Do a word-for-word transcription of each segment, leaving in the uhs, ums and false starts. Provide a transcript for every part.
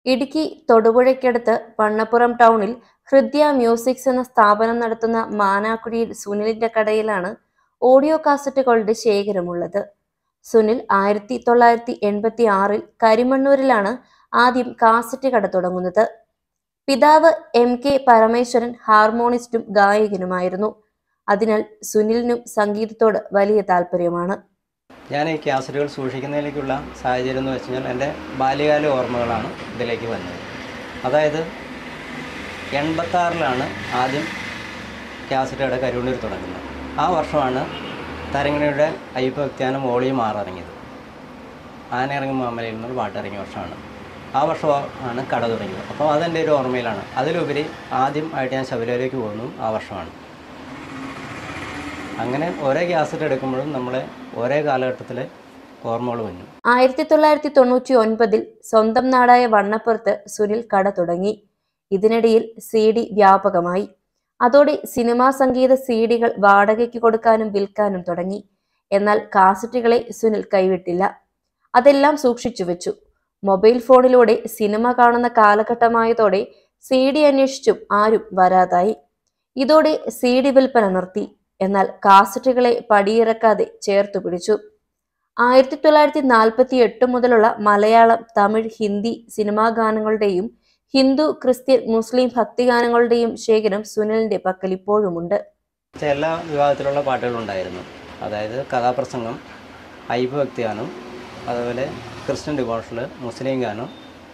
ഇടുക്കി തൊടുപുഴയ്ക്കടുത്ത് പണ്ണപ്പുറം ടൗണിൽ ഹൃദ്യ മ്യൂസിക്സ് എന്ന സ്ഥാപനം നടത്തുന്ന മാനാക്കുഴിയിൽ സുനിലിന്റെ കടയിലാണ് ഓഡിയോ കാസറ്റുകളുടെ ശേഖരമുള്ളത്. സുനിൽ ആയിരത്തി തൊള്ളായിരത്തി എൺപത്തി ആറിൽ കരിമണ്ണൂരിലാണ് ആദ്യം കാസറ്റ് കട തുടങ്ങുന്നത്. പിതാവ് എം കെ പരമേശ്വരൻ ഹാർമോണിസ്റ്റും ഗായകനുമായിരുന്നു. അതിനാൽ സുനിലിനും സംഗീതത്തോട് വലിയ താല്പര്യമാണ്. ഞാൻ ഈ കാസറ്റുകൾ സൂക്ഷിക്കുന്നതിലേക്കുള്ള സാഹചര്യം എന്ന് വെച്ച് കഴിഞ്ഞാൽ എൻ്റെ ബാല്യകാല ഓർമ്മകളാണ് ഇതിലേക്ക് വന്നത്. അതായത് എൺപത്താറിലാണ് ആദ്യം കാസറ്റ് കട കരുവണ്ണൂർ തുടങ്ങുന്നത്. ആ വർഷമാണ് തരങ്ങിണിയുടെ അയ്യപ്പഭക്തിയാനം വോളിയം ആറ് ഇറങ്ങിയത്. ആനയിറങ്ങും മാമലയിൽ നിന്നുള്ള പാട്ടിറങ്ങിയ വർഷമാണ്. ആ വർഷമാണ് കട തുടങ്ങിയത്. അപ്പോൾ അതെൻ്റെ ഒരു ഓർമ്മയിലാണ്. അതിലുപരി ആദ്യം ആയിട്ട് ഞാൻ ശബരിമലയിലേക്ക് പോകുന്നതും ആ വർഷമാണ്. അങ്ങനെ ഓരോ കാസറ്റ് എടുക്കുമ്പോഴും നമ്മളെ ഓരോ കാലഘട്ടത്തിലെ ഓർമ്മകൾ വന്നു. ആയിരത്തി തൊള്ളായിരത്തി തൊണ്ണൂറ്റി ഒൻപതിൽ സ്വന്തം നാടായ വണ്ണപ്പുറത്ത് സുനിൽ കട തുടങ്ങി. ഇതിനിടയിൽ സി ഡി വ്യാപകമായി. അതോടെ സിനിമാ സംഗീത സി ഡികൾ വാടകയ്ക്ക് കൊടുക്കാനും വിൽക്കാനും തുടങ്ങി. എന്നാൽ കാസറ്റുകളെ സുനിൽ കൈവിട്ടില്ല. അതെല്ലാം സൂക്ഷിച്ചു വെച്ചു. മൊബൈൽ ഫോണിലൂടെ സിനിമ കാണുന്ന കാലഘട്ടമായതോടെ സി ഡി അന്വേഷിച്ചും ആരും വരാതായി. ഇതോടെ സി ഡി വിൽപ്പന നിർത്തി. എന്നാൽ കാസറ്റുകളെ പടിയിറക്കാതെ ചേർത്തു പിടിച്ചു. ആയിരത്തി തൊള്ളായിരത്തി നാൽപ്പത്തി എട്ട് മുതലുള്ള മലയാളം, തമിഴ്, ഹിന്ദി സിനിമാ ഗാനങ്ങളുടെയും ഹിന്ദു, ക്രിസ്ത്യൻ, മുസ്ലിം ഭക്തിഗാനങ്ങളുടെയും ശേഖരം സുനിലിന്റെ പക്കൽ ഇപ്പോഴുമുണ്ട്. എല്ലാ വിഭാഗത്തിലുള്ള പാട്ടുകളുണ്ടായിരുന്നു. അതായത് കഥാപ്രസംഗം, അയ്യപ്പഭക്തിഗാനം, അതുപോലെ ക്രിസ്ത്യൻ ഡിവോഷണൽ, മുസ്ലിം ഗാനം,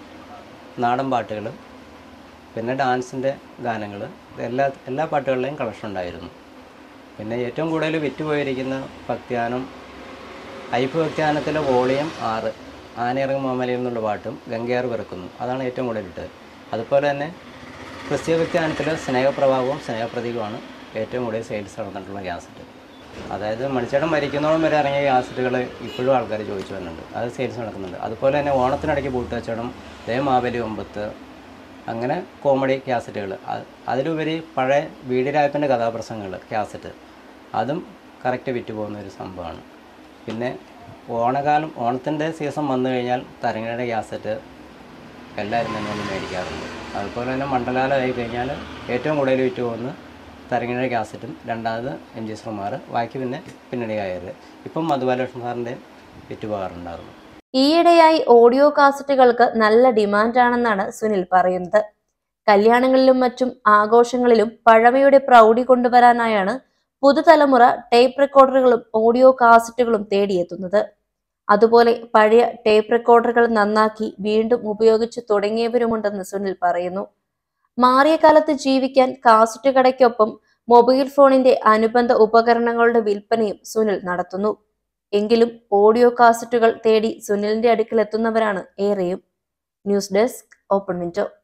നാടൻ പാട്ടുകൾ, പിന്നെ ഡാൻസിൻ്റെ ഗാനങ്ങൾ, എല്ലാ എല്ലാ പാട്ടുകളുടെയും കളക്ഷൻ ഉണ്ടായിരുന്നു. പിന്നെ ഏറ്റവും കൂടുതൽ വിറ്റുപോയിരിക്കുന്ന ഭക്തിഗാനം, അയ്യപ്പഭക്തിഗാനത്തിലെ വോളിയം ആറ്, ആനയിറങ്ങും മാമലയിൽ നിന്നുള്ള പാട്ടും ഗംഗയാർ പിറക്കുന്നു, അതാണ് ഏറ്റവും കൂടുതൽ ഇട്ടത്. അതുപോലെ തന്നെ ക്രിസ്ത്യ ഭക്തിഗാനത്തിലെ സ്നേഹപ്രഭാവവും സ്നേഹപ്രതീകവുമാണ് ഏറ്റവും കൂടുതൽ സെയിൽസ് നടന്നിട്ടുള്ള കാസറ്റ്. അതായത് മണിച്ചേട്ടൻ മരിക്കുന്നോളം വരെ ഇറങ്ങിയ കാസറ്റുകൾ ഇപ്പോഴും ആൾക്കാർ ചോദിച്ചു വരുന്നുണ്ട്. അത് സെയിൽസ് നടക്കുന്നുണ്ട്. അതുപോലെ തന്നെ ഓണത്തിനിടയ്ക്ക് പൂട്ടുവച്ചടം, ദേ മാവേലി ഒമ്പത്ത്, അങ്ങനെ കോമഡി കാസറ്റുകൾ, അതിലുപരി പഴയ വീടിരായപ്പൻ്റെ കഥാപ്രസംഗങ്ങൾ കാസറ്റ്, അതും കറക്റ്റ് വിറ്റ് പോകുന്ന ഒരു സംഭവമാണ്. പിന്നെ ഓണകാലം, ഓണത്തിൻ്റെ സീസൺ വന്നു കഴിഞ്ഞാൽ തരങ്ങിണിയുടെ കാസറ്റ് എല്ലാവരും തന്നെ ഒന്ന് മേടിക്കാറുണ്ട്. അതുപോലെ തന്നെ മണ്ഡലകാലമായി കഴിഞ്ഞാൽ ഏറ്റവും കൂടുതൽ വിറ്റ് പോകുന്ന തരങ്ങിണിയുടെ കാസറ്റും, രണ്ടാമത് എം ജി ശ്രീകുമാർ, ബാക്കി പിന്നെ പിന്നണി ഗായകർ. ഇപ്പം മധുബാലകൃഷ്ണൻ സാറിൻ്റെ വിറ്റ് പോകാറുണ്ടായിരുന്നു. ഈയിടെയായി ഓഡിയോ കാസറ്റുകൾക്ക് നല്ല ഡിമാൻഡാണെന്നാണ് സുനിൽ പറയുന്നത്. കല്യാണങ്ങളിലും മറ്റും ആഘോഷങ്ങളിലും പഴമയുടെ പ്രൗഢി കൊണ്ടുവരാനായാണ് പുതുതലമുറ ടേപ്പ് റെക്കോർഡറുകളും ഓഡിയോ കാസറ്റുകളും തേടിയെത്തുന്നത്. അതുപോലെ പഴയ ടേപ്പ് റെക്കോർഡറുകൾ നന്നാക്കി വീണ്ടും ഉപയോഗിച്ചു തുടങ്ങിയവരുമുണ്ടെന്ന് സുനിൽ പറയുന്നു. മാറിയ കാലത്ത് ജീവിക്കാൻ കാസറ്റ് കടയ്ക്കൊപ്പം മൊബൈൽ ഫോണിന്റെ അനുബന്ധ ഉപകരണങ്ങളുടെ വിൽപ്പനയും സുനിൽ നടത്തുന്നു. എങ്കിലും ഓഡിയോ കാസറ്റുകൾ തേടി സുനിലിന്റെ അടുക്കൽ എത്തുന്നവരാണ് ഏറെയും. News desk, open window.